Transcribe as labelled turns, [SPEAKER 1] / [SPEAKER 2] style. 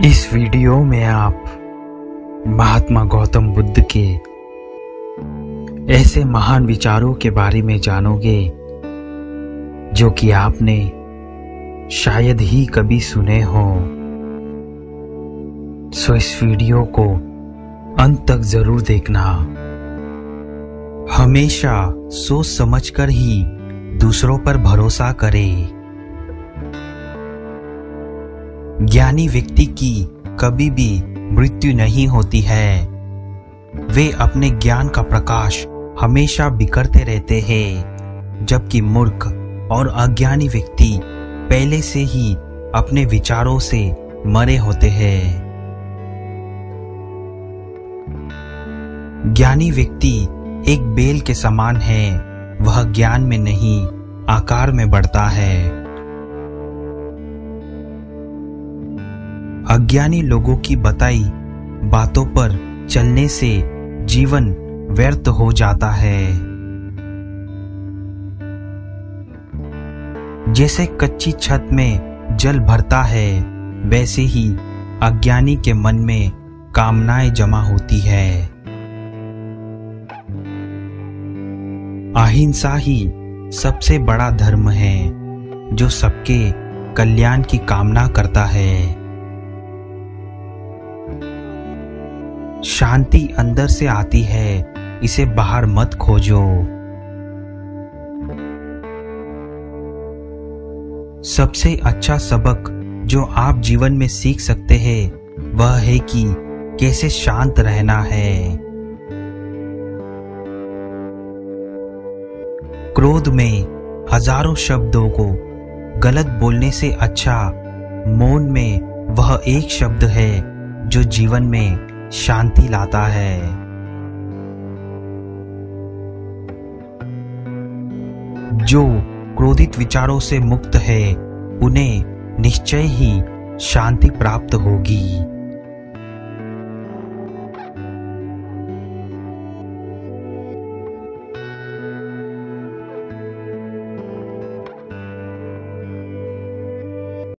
[SPEAKER 1] इस वीडियो में आप महात्मा गौतम बुद्ध के ऐसे महान विचारों के बारे में जानोगे जो कि आपने शायद ही कभी सुने हो। सो इस वीडियो को अंत तक जरूर देखना। हमेशा सोच समझकर ही दूसरों पर भरोसा करें। ज्ञानी व्यक्ति की कभी भी मृत्यु नहीं होती है। वे अपने ज्ञान का प्रकाश हमेशा बिखरते रहते हैं, जबकि मूर्ख और अज्ञानी व्यक्ति पहले से ही अपने विचारों से मरे होते हैं। ज्ञानी व्यक्ति एक बेल के समान है। वह ज्ञान में नहीं, आकार में बढ़ता है। अज्ञानी लोगों की बताई बातों पर चलने से जीवन व्यर्थ हो जाता है। जैसे कच्ची छत में जल भरता है, वैसे ही अज्ञानी के मन में कामनाएं जमा होती है। अहिंसा ही सबसे बड़ा धर्म है, जो सबके कल्याण की कामना करता है। शांति अंदर से आती है, इसे बाहर मत खोजो। सबसे अच्छा सबक जो आप जीवन में सीख सकते हैं वह है कि कैसे शांत रहना है। क्रोध में हजारों शब्दों को गलत बोलने से अच्छा मौन में वह एक शब्द है जो जीवन में शांति लाता है। जो क्रोधित विचारों से मुक्त है, उन्हें निश्चय ही शांति प्राप्त होगी।